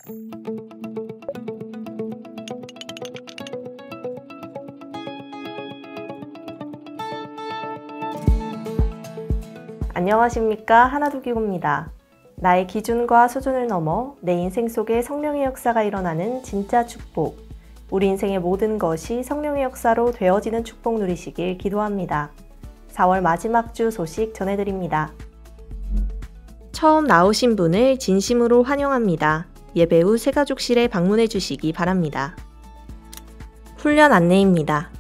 안녕하십니까, 하나두기고입니다. 나의 기준과 수준을 넘어 내 인생 속에 성령의 역사가 일어나는 진짜 축복, 우리 인생의 모든 것이 성령의 역사로 되어지는 축복 누리시길 기도합니다. 4월 마지막 주 소식 전해드립니다. 처음 나오신 분을 진심으로 환영합니다. 예배 후 새가족실에 방문해 주시기 바랍니다. 훈련 안내입니다.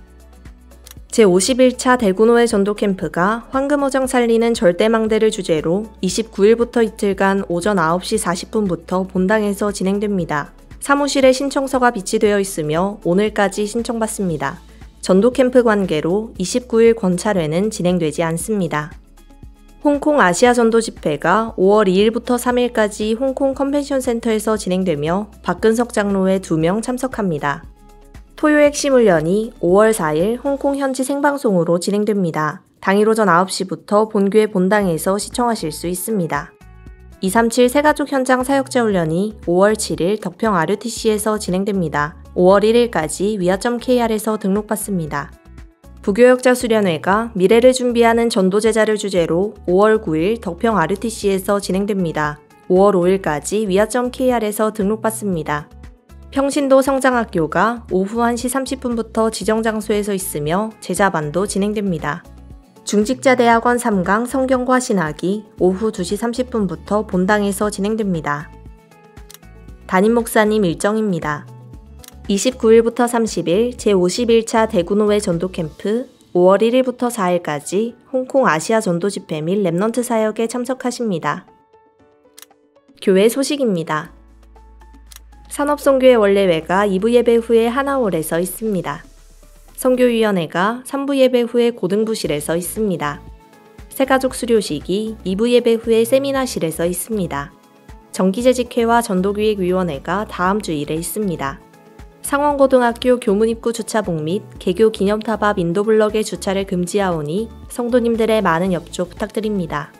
제51차 대구노회 전도캠프가 황금어정 살리는 절대망대를 주제로 29일부터 이틀간 오전 9시 40분부터 본당에서 진행됩니다. 사무실에 신청서가 비치되어 있으며 오늘까지 신청받습니다. 전도캠프 관계로 29일 권찰회는 진행되지 않습니다. 홍콩 아시아 전도 집회가 5월 2일부터 3일까지 홍콩 컨벤션 센터에서 진행되며 박근석 장로회 2명 참석합니다. 토요 핵심 훈련이 5월 4일 홍콩 현지 생방송으로 진행됩니다. 당일 오전 9시부터 본교회 본당에서 시청하실 수 있습니다. 237 새가족 현장 사역자 훈련이 5월 7일 덕평 RUTC에서 진행됩니다. 5월 1일까지 위아.kr에서 등록받습니다. 부교역자 수련회가 미래를 준비하는 전도제자를 주제로 5월 9일 덕평 RUTC에서 진행됩니다. 5월 5일까지 위아.kr에서 등록받습니다. 평신도 성장학교가 오후 1시 30분부터 지정 장소에서 있으며 제자반도 진행됩니다. 중직자대학원 3강 성경과 신학이 오후 2시 30분부터 본당에서 진행됩니다. 담임 목사님 일정입니다. 29일부터 30일 제51차 대구노회 전도캠프 5월 1일부터 4일까지 홍콩 아시아 전도 집회 및 랩넌트 사역에 참석하십니다. 교회 소식입니다. 산업선교회 원래회가 2부 예배 후에 하나홀에서 있습니다. 선교위원회가 3부 예배 후에 고등부실에서 있습니다. 새가족 수료식이 2부 예배 후에 세미나실에서 있습니다. 정기재직회와 전도기획위원회가 다음 주일에 있습니다. 상원고등학교 교문입구 주차복 및 개교 기념탑 앞 인도블럭의 주차를 금지하오니 성도님들의 많은 협조 부탁드립니다.